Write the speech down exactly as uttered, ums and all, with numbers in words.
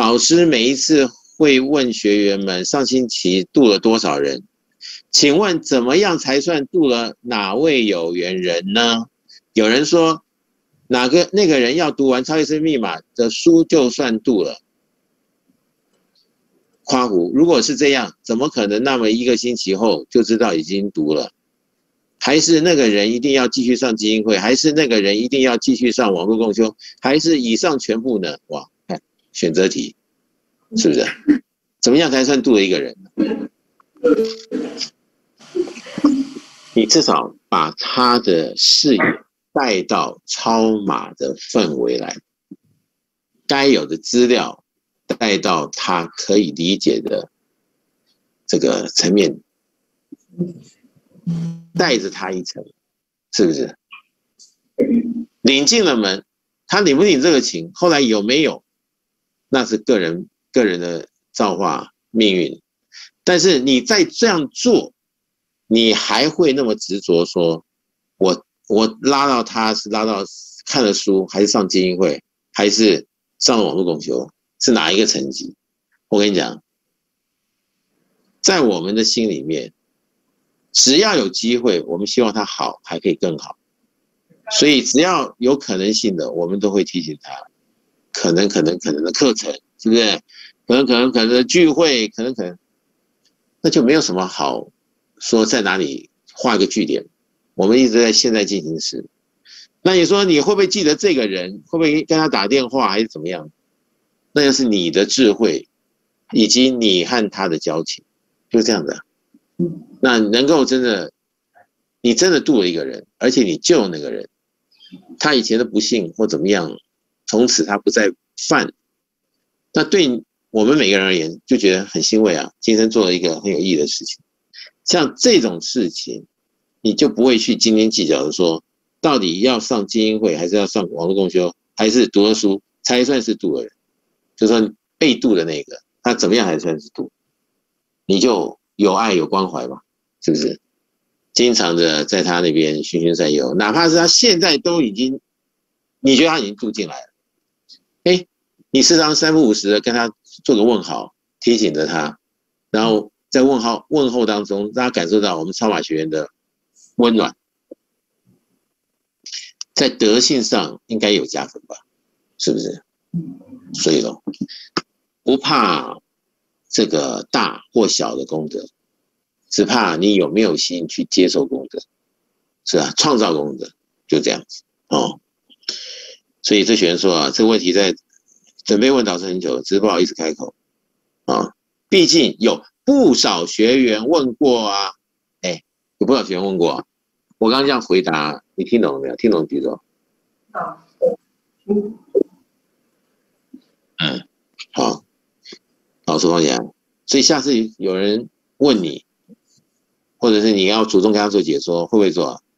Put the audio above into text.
导师每一次会问学员们上星期度了多少人，请问怎么样才算度了哪位有缘人呢？有人说哪个那个人要读完超级生命密码的书就算度了。夸胡，如果是这样，怎么可能那么一个星期后就知道已经读了？还是那个人一定要继续上基金会？还是那个人一定要继续上网络共修？还是以上全部呢？哇，看选择题，是不是？怎么样才算度了一个人？你至少把他的视野带到超码的氛围来，该有的资料带到他可以理解的这个层面，带着他一层，是不是？领进了门，他领不领这个情，后来有没有，那是个人个人的造化命运。但是你再这样做，你还会那么执着说，我我拉到他是拉到看了书，还是上基金会，还是上网络共修，是哪一个层级？我跟你讲，在我们的心里面，只要有机会，我们希望他好，还可以更好。所以只要有可能性的，我们都会提醒他，可能可能可能的课程，是不是？可能可能可能的聚会，可能可能，那就没有什么好说在哪里画一个句点。我们一直在现在进行时。那你说你会不会记得这个人？会不会跟他打电话还是怎么样？那就是你的智慧，以及你和他的交情，就是这样的。那能够真的，你真的度了一个人，而且你救那个人，他以前的不幸或怎么样，从此他不再犯。那对我们每个人而言，就觉得很欣慰啊，今天做了一个很有意义的事情。像这种事情，你就不会去斤斤计较的说，到底要上基金会，还是要上网络共修，还是读了书才算是度了人？就说被度的那个，他怎么样才算是度？你就有爱有关怀嘛，是不是？经常的在他那边循循善诱，哪怕是他现在都已经，你觉得他已经度进来了，哎，你时常三不五时的跟他做个问好，提醒着他，然后在问号问候当中，让他感受到我们超马学员的温暖，在德性上应该有加分吧，是不是？所以咯，不怕这个大或小的功德，只怕你有没有心去接受功德，是吧？创造功德，就这样子哦。所以这学员说啊，这个问题在准备问导师很久，只是不好意思开口啊。毕竟有不少学员问过啊，哎，有不少学员问过啊。我刚刚这样回答，你听懂了没有？听懂举手。嗯，好，老师放下。所以下次有人问你，或者是你要主动跟他做解说，会不会做啊？